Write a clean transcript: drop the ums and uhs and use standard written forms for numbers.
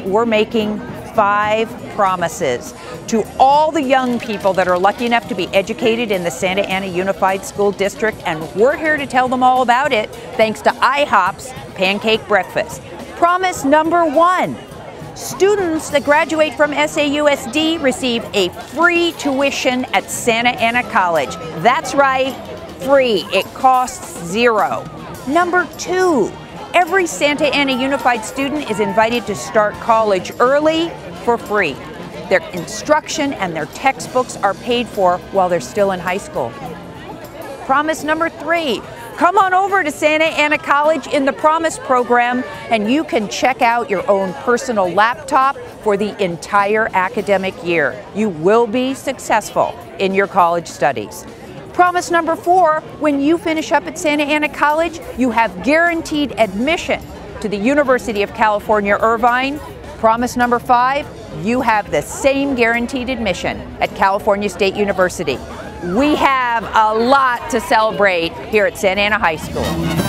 we're making 5 promises to all the young people that are lucky enough to be educated in the Santa Ana Unified School District, and we're here to tell them all about it thanks to IHOP's Pancake Breakfast. Promise number 1. Students that graduate from SAUSD receive a free tuition at Santa Ana College. That's right, free. It costs 0. Number 2, every Santa Ana Unified student is invited to start college early for free. Their instruction and their textbooks are paid for while they're still in high school. Promise number 3, come on over to Santa Ana College in the Promise program and you can check out your own personal laptop for the entire academic year. You will be successful in your college studies. Promise number 4, when you finish up at Santa Ana College, you have guaranteed admission to the University of California, Irvine. Promise number 5, you have the same guaranteed admission at California State University. We have a lot to celebrate here at Santa Ana High School.